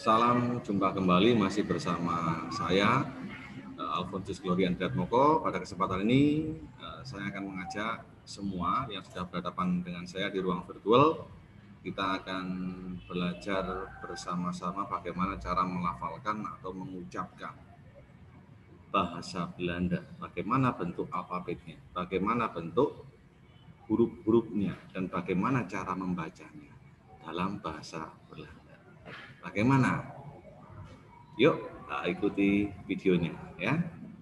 Salam jumpa kembali masih bersama saya Alfonsus Glory Andriatmoko. Pada kesempatan ini saya akan mengajak semua yang sudah berhadapan dengan saya di ruang virtual. Kita akan belajar bersama-sama bagaimana cara melafalkan atau mengucapkan bahasa Belanda. Bagaimana bentuk alfabetnya, bagaimana bentuk huruf-hurufnya, dan bagaimana cara membacanya dalam bahasa Belanda. Bagaimana? Yuk, ikuti videonya ya.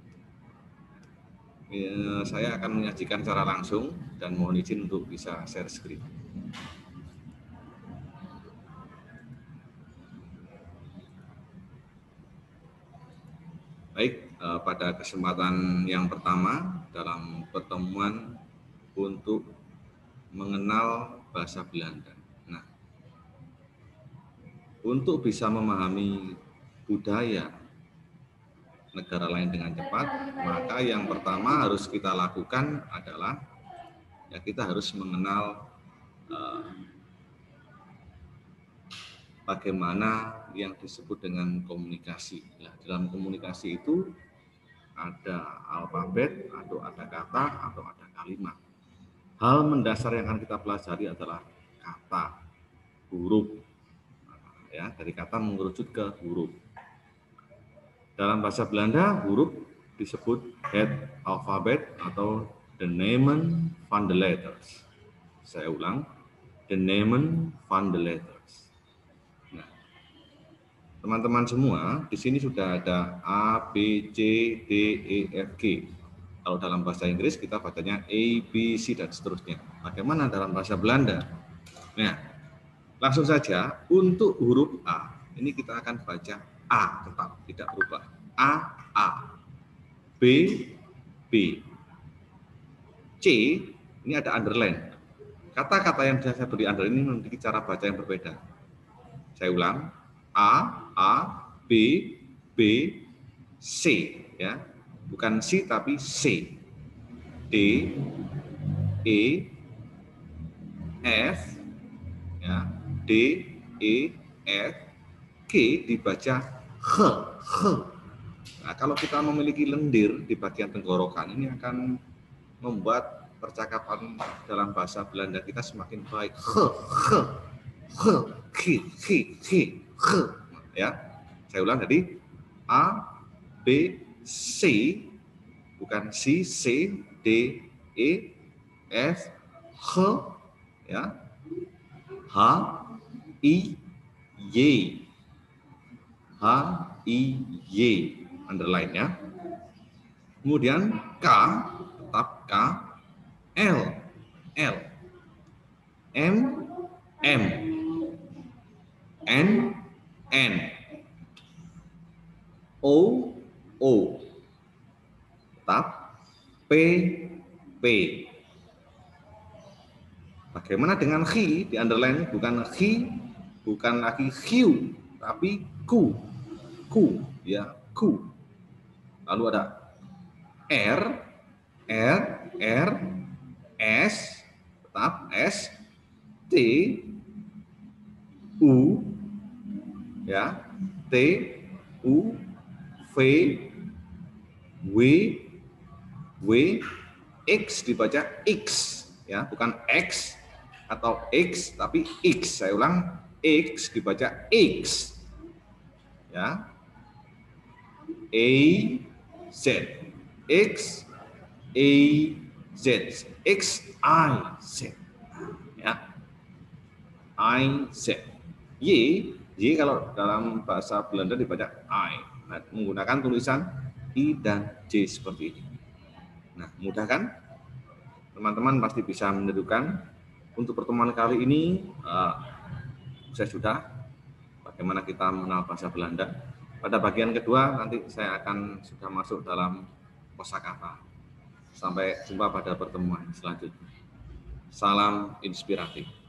Saya akan menyajikan secara langsung dan mohon izin untuk bisa share screen. Baik, pada kesempatan yang pertama dalam pertemuan untuk mengenal bahasa Belanda. Nah, untuk bisa memahami budaya negara lain dengan cepat, maka yang pertama harus kita lakukan adalah ya kita harus mengenal bagaimana yang disebut dengan komunikasi. Nah, dalam komunikasi itu ada alfabet, atau ada kata, atau ada kalimat. Hal mendasar yang akan kita pelajari adalah kata, huruf. Ya, dari kata mengerucut ke huruf. Dalam bahasa Belanda, huruf disebut het alfabet atau de nemen van de letters. Saya ulang, de nemen van de letters. Nah, teman-teman semua, di sini sudah ada A, B, C, D, E, F, G. Kalau dalam bahasa Inggris kita bacanya A, B, C, dan seterusnya. Bagaimana dalam bahasa Belanda? Nah, langsung saja untuk huruf A, ini kita akan baca A tetap, tidak berubah. A, B, B. C, ini ada underline. Kata-kata yang saya beri underline ini memiliki cara baca yang berbeda. Saya ulang, A, B, B, C. Ya, bukan C tapi C. D, E, F, ya, D, E, F, G dibaca H. Nah, kalau kita memiliki lendir di bagian tenggorokan, ini akan membuat percakapan dalam bahasa Belanda kita semakin baik. Ya, saya ulang tadi A, B, C, bukan C, C, D, E, F, H, ya, H, I, Y, H, I, Y, underline ya. Kemudian K, tetap K, L, L, M, M, N, N, O, O, tetap P, P. Bagaimana dengan khi di underline? Bukan khi, bukan lagi Q, tapi Q, ya Q. Lalu ada R, S, tetap S, T, U, ya T, U, V, W, X dibaca X, ya bukan X atau X tapi X. Saya ulang, X dibaca X, ya. A, Z, X, A, Z, X, I, Z, ya, I, Z. Y kalau dalam bahasa Belanda dibaca I. Nah, menggunakan tulisan I dan J seperti ini. Nah, mudah kan? Teman-teman pasti bisa menirukan. Untuk pertemuan kali ini, saya sudah bagaimana kita mengenal bahasa Belanda. Pada bagian kedua nanti saya akan sudah masuk dalam kosakata. Sampai jumpa pada pertemuan selanjutnya. Salam inspiratif.